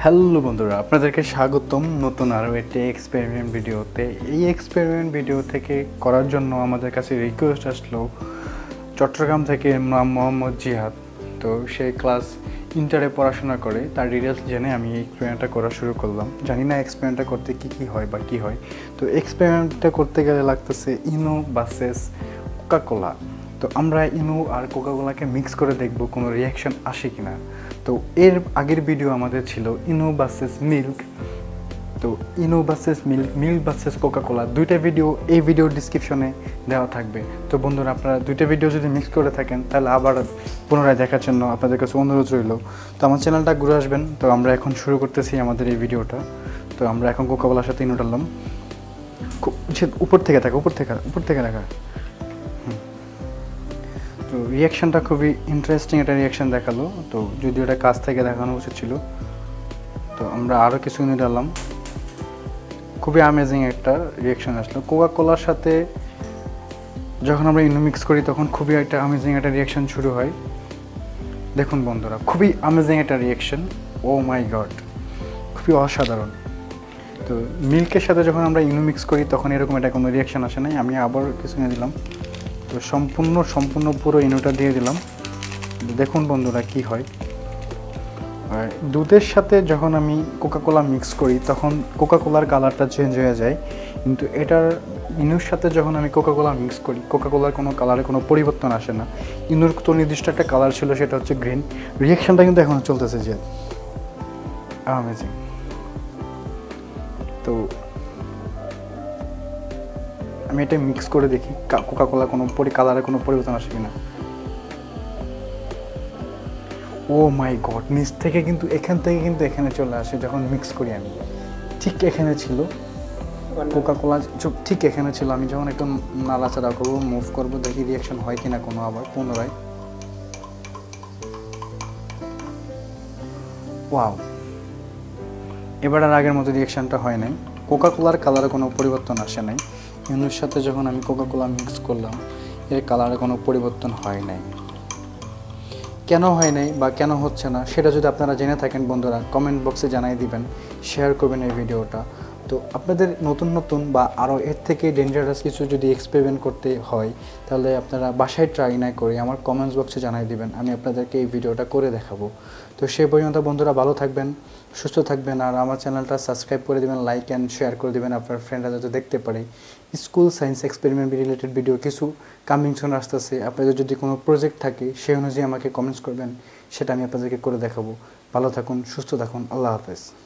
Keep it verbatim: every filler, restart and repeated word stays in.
Hello বন্ধুরা, আপনাদেরকে স্বাগতম নতুন আরও একটি এক্সপেরিমেন্ট ভিডিওতে। এই এক্সপেরিমেন্ট ভিডিও থেকে করার জন্য আমাদের কাছে রিকোয়েস্ট আসলো চট্টগ্রাম থেকে নাম মোহাম্মদ জিহাদ। তো সে ক্লাস ইন্টারে পড়াশোনা করে, তার ডিটেলস জেনে আমি এই এক্সপেরিমেন্টটা করা শুরু করলাম। জানি না এক্সপেরিমেন্টটা করতে কী কী হয় বা কী হয়। তো এক্সপেরিমেন্টটা করতে গেলে লাগতেছে ইনো ভার্সেস কোকাকোলা। তো আমরা ইনো আর কোকাকোলাকে মিক্স করে দেখব কোনো রিয়াকশন আসে কি না। তো এর আগের ভিডিও আমাদের ছিল ইনো ভার্সেস মিল্ক। তো Eno versus milk, milk versus Coca Cola, দুইটা ভিডিও এই ভিডিওর ডিসক্রিপশনে দেওয়া থাকবে। তো বন্ধুরা, আপনারা দুইটা ভিডিও যদি মিক্স করে থাকেন তাহলে আবার পুনরায় দেখার জন্য আপনাদের কাছে অনুরোধ রইল। তো আমার চ্যানেলটা ঘুরে আসবেন। তো আমরা এখন শুরু করতেছি আমাদের এই ভিডিওটা। তো আমরা এখন কোকাকোলার সাথে ইনো ডাললাম। উপর থেকে থাকা উপর থেকে উপর থেকে রাখা তো রিয়াকশানটা খুবই ইন্টারেস্টিং একটা রিয়াকশান দেখালো। তো যদি ওটা কাছ থেকে দেখানো উচিত ছিল। তো আমরা আরও কিছু ইনো ডাললাম। খুবই অ্যামেজিং একটা রিয়াকশান আসলো। কোকাকোলার সাথে যখন আমরা ইনো মিক্স করি তখন খুবই একটা অ্যামেজিং একটা রিয়াকশান শুরু হয়। দেখুন বন্ধুরা, খুবই অ্যামেজিং একটা রিয়াকশান। ও মাই গড, খুবই অসাধারণ। তো মিল্কের সাথে যখন আমরা ইনো মিক্স করি তখন এরকম একটা কোনো রিয়াকশান আসে নাই। আমি আবার কিছু নিয়ে দিলাম। তো সম্পূর্ণ সম্পূর্ণ পুরো ইনোটা দিয়ে দিলাম। দেখুন বন্ধুরা কি হয়। আর দুধের সাথে যখন আমি কোকাকোলা মিক্স করি তখন কোকাকোলার কালারটা চেঞ্জ হয়ে যায়, কিন্তু এটার ইনুর সাথে যখন আমি কোকাকোলা মিক্স করি কোকাকোলার কোনো কালারে কোনো পরিবর্তন আসে না। ইনুর তো নির্দিষ্ট একটা কালার ছিল, সেটা হচ্ছে গ্রিন। রিয়াকশানটা কিন্তু এখনও চলতেছে। যে অ্যামেজিং। তো আমি এটা মিক্স করে দেখি কোকাকোলা কোনো পরি কালারে কোনো পরিবর্তন আসে কিনা। ও মাই গড, নিচ থেকে কিন্তু এখান থেকে কিন্তু এখানে চলে আসে যখন মিক্স করি। আমি ঠিক এখানে ছিল কোকাকোলা, ঠিক এখানে ছিল। আমি যখন একটু নাড়াচাড়া করবো, মুভ করবো, দেখি রিয়াকশন হয় কিনা কোনো আবার পুনরায়। ওয়াও, এবার আর আগের মতো রিয়াকশানটা হয় নাই। কোকাকোলার কালারে কোনো পরিবর্তন আসে নাই। ইনুর সাথে যখন আমি কোকাকোলা মিক্স করলাম এর কালারে কোনো পরিবর্তন হয় নাই। কেন হয় নাই বা কেন হচ্ছে না সেটা যদি আপনারা জেনে থাকেন বন্ধুরা কমেন্ট বক্সে জানাই দিবেন, শেয়ার করবেন এই ভিডিওটা। তো আপনাদের নতুন নতুন বা আরও এর থেকে ডেঞ্জারাস কিছু যদি এক্সপেরিমেন্ট করতে হয় তাহলে আপনারা বাসায় ট্রাই না করে আমার কমেন্টস বক্সে জানাই দিবেন, আমি আপনাদেরকে এই ভিডিওটা করে দেখাবো। তো সে পর্যন্ত বন্ধুরা ভালো থাকবেন, সুস্থ থাকবেন, আর আমার চ্যানেলটা সাবস্ক্রাইব করে দেবেন, লাইক অ্যান্ড শেয়ার করে দেবেন আপনার ফ্রেন্ডরা যাতে দেখতে পারে। School science experiment related video কিছু কামিং সুন আসতেছে। আপনাদের যদি কোনো প্রজেক্ট থাকে সেই অনুযায়ী আমাকে কমেন্টস করবেন, সেটা আমি আপনাদেরকে করে দেখাবো। ভালো থাকুন, সুস্থ থাকুন, আল্লাহ হাফেজ।